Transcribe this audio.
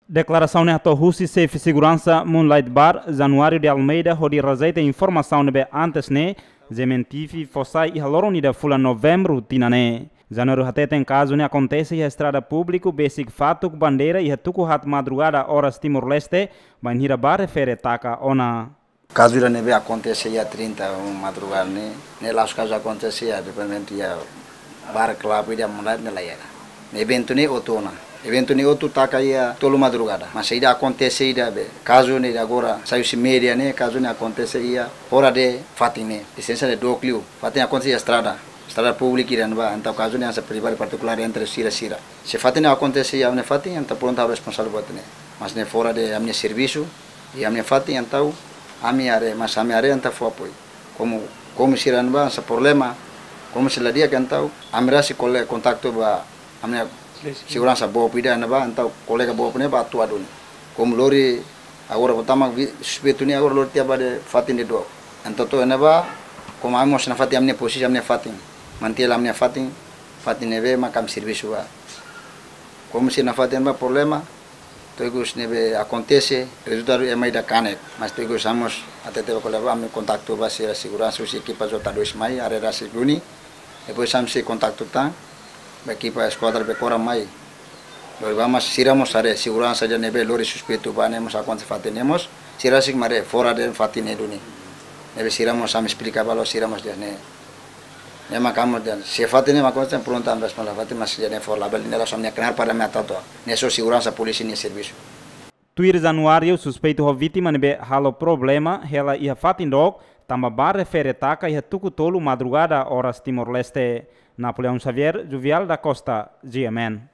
Declaração de Russi Safe Segurança Moonlight Bar, Januário de Almeida, Rodi Razeita informação de antes ne, Zementifi, Fossai e Haloroni da Fula Novembro, Tinane. Januário até tem caso ne acontece a estrada público, basic fato, bandeira e tuku hat madrugada horas Timor-Leste, banhira bar refere taca ona. Caso da neve acontece ia 30 madrugada ne lá os casos acontece ia dependente ia bar club ia mulai nela ia. Evento ne outono. Evento ne outro taca ia tolo madrugada. Mas ainda acontece ia caso ne agora saiu se média ne caso ne acontece ia hora de fatine. Licença de doclio. Fatine acontece ia estrada pública ia não então caso ne essa privada particular entre sira. Se fatine acontece ia ne fatine então pronto a responsável buat ne. Mas ne fora de amne serviço e amne fatine então ami are mas ami are então foi apoio. Como sira não essa problema como se ladia que então amra se colle contacto ba amne segurança boa pida na ba então colega boa pune ba tua duni como lori agora pertama suspeito ni agora lori tiaba de fatin de do então to na ba como amos na fatin amne posisi amne fatin mantiel amne fatin neve makam serviço ba como se na fatin ba problema to igus neve acontece resultado é mais da canet mas to igus amos até teve colega amne contacto ba se segurança os equipa jota 2 mai arera seguni depois samse contacto tá equipa esquadra becora mai nós vamos siramos are segurança de neve lori suspeito banemos aconte fatenemos sirasik mare fora de fatine duni neve siramos sam explica balo siramos de ne makamo de se fatine makonta pronta ambas para fatine mas de for label nela somnia knar para metato neso segurança polícia ni serviço Tuir Januário suspeito ho vítima nebe halo problema hela ia fatindok tamba bar refere taca ia tuku tolo madrugada horas Timor-Leste. Napoleão Xavier, Juvial da Costa, GMN.